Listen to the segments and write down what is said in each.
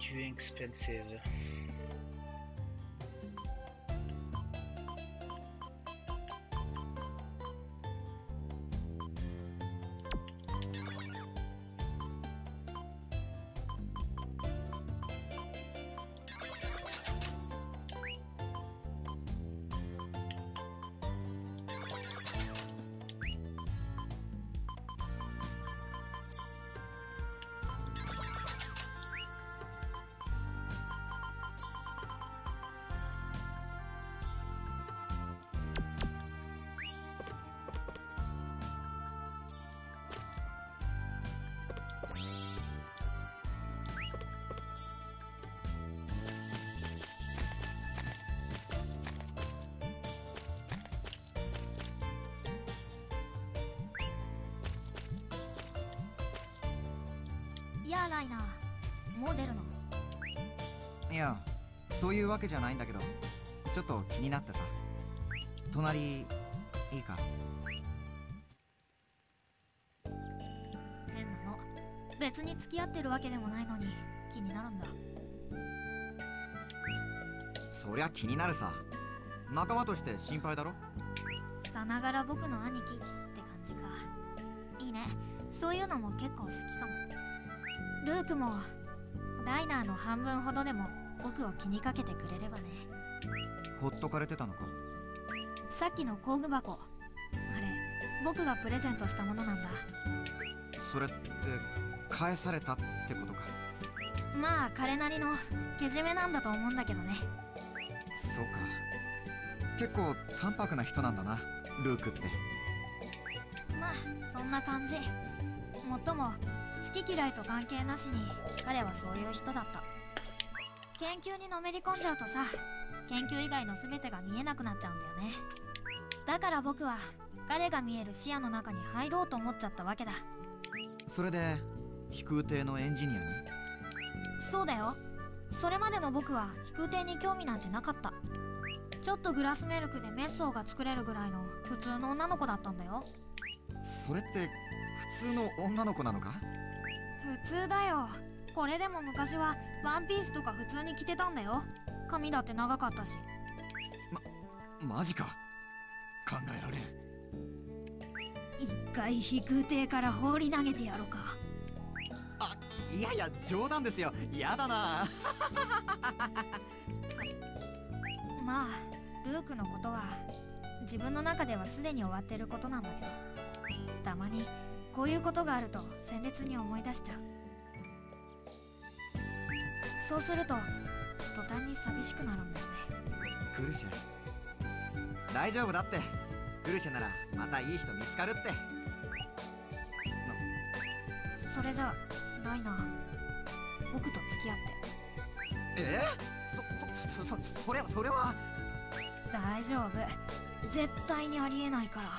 too expensive. やあライナー、もう出るの？ いや、そういうわけじゃないんだけど、ちょっと気になってさ。隣いいか？ 変なの。別に付き合ってるわけでもないのに気になるんだ。 そりゃ気になるさ。仲間として心配だろ。 さながら僕の兄貴って感じか。いいね、そういうのも結構好きかも。ルークもライナーの半分ほどでも僕を気にかけてくれればね。 ほっとかれてたのか？ さっきの工具箱、あれ僕がプレゼントしたものなんだ。 それって返されたってことか？ まあ彼なりのけじめなんだと思うんだけどね。 そうか。結構淡白な人なんだな、ルークって。 まあそんな感じ。もっとも好き嫌いと関係なしに彼はそういう人だった。研究にのめり込んじゃうとさ、研究以外の全てが見えなくなっちゃうんだよね。だから僕は彼が見える視野の中に入ろうと思っちゃったわけだ。 それで飛空艇のエンジニアに？ そうだよ。それまでの僕は飛空艇に興味なんてなかった。ちょっとグラスメルクでメッソーが作れるぐらいの普通の女の子だったんだよ。 それって普通の女の子なのか？ 普通だよ。これでも昔はワンピースとか普通に着てたんだよ。髪だって長かったし。 マジか。考えられん。 一回飛空艇から放り投げてやろうか。 あ、いやいや冗談ですよ。やだな。 まあルークのことは自分の中ではすでに終わってることなんだけど、たまにこういうことがあると鮮烈に思い出しちゃう。そうすると途端に寂しくなるんだよね。 グルシェ、大丈夫だって。グルシェならまたいい人見つかるって。 それじゃあライナー、僕と付き合って。 それは。 大丈夫、絶対にありえないから。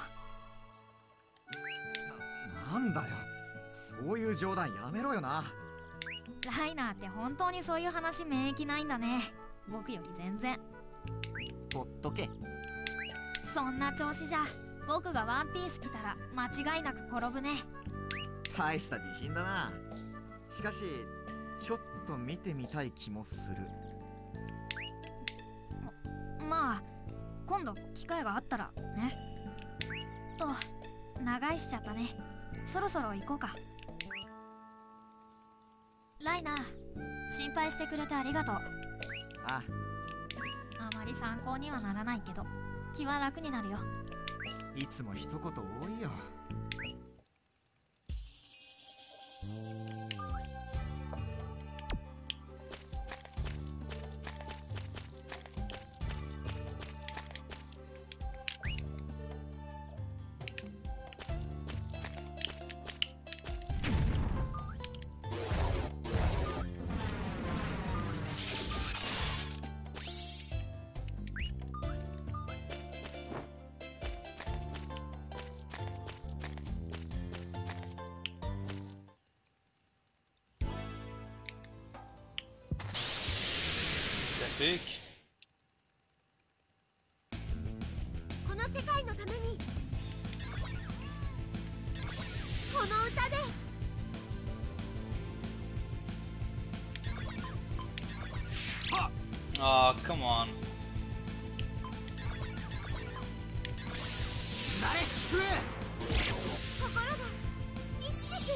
なんだよ、そういう冗談やめろよな。 ライナーって本当にそういう話免疫ないんだね。僕より全然。 ほっとけ。 そんな調子じゃ僕がワンピース着たら間違いなく転ぶね。 大した自信だな。しかしちょっと見てみたい気もする。 まあ今度機会があったらね。と長居しちゃったね。そろそろ行こうか。ライナー、心配してくれてありがとう。 あまり参考にはならないけど気は楽になるよ。 いつも一言多いよ。 この世界のためにこの歌で。 Oh, come on. ナレスプレー。 心が生きてく。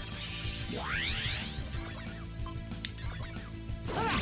そら。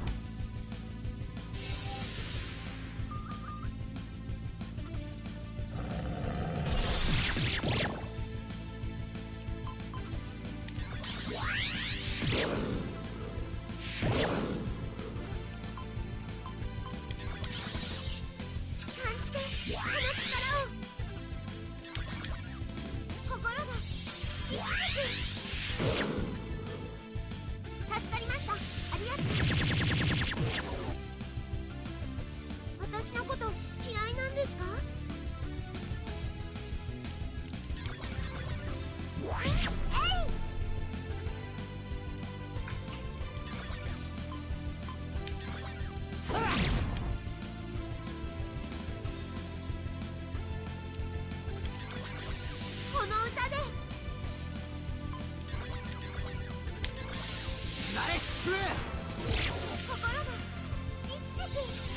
私のこと嫌いなんですか？この歌でナレスプレー。 心が生きてく。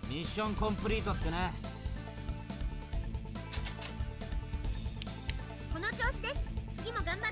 ミッションコンプリートってね。 この調子です。次も頑張って。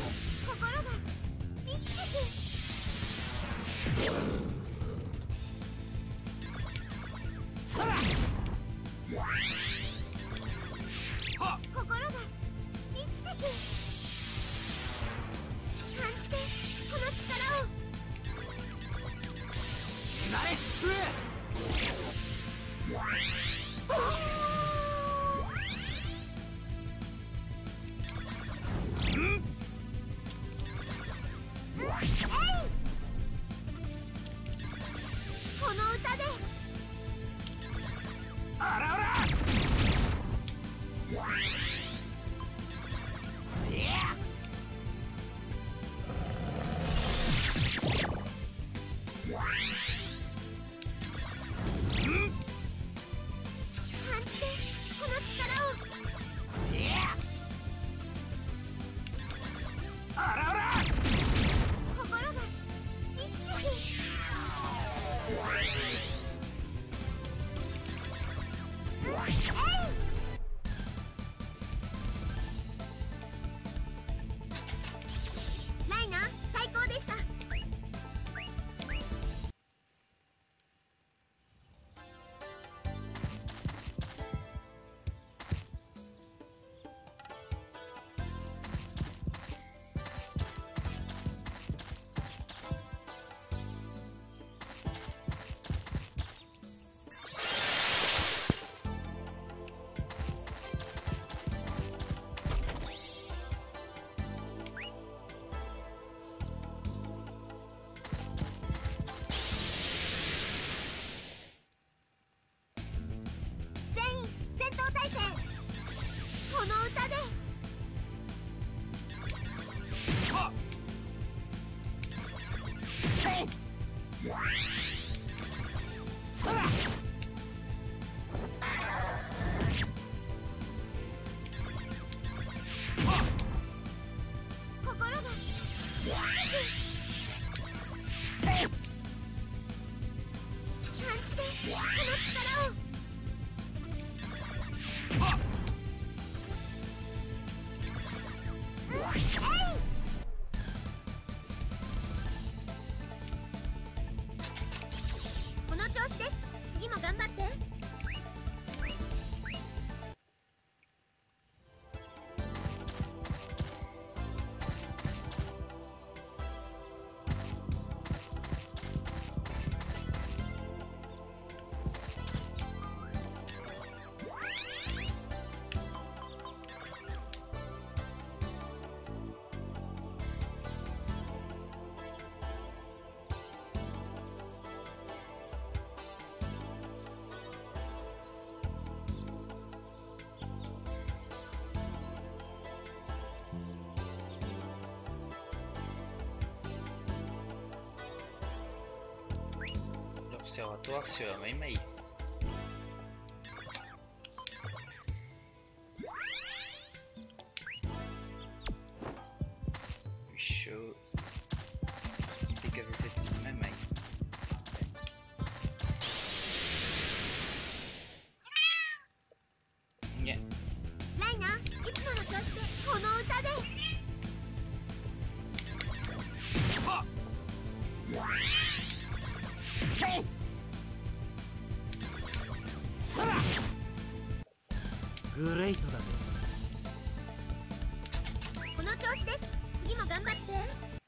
心が満ちてく。 ナイスこの歌であらあら感じてこの力をあらあら心が生きてるライナ最高でした。全員戦闘態勢。この歌で心が感じてこの力をこの調子です。次も頑張って。 L'observatoire sur la même maille. Chaud. Et qu'avec cette même maille. Yeah. ライナいつもの調子でこの歌でグレイトだぜ。 この調子です。次も頑張って。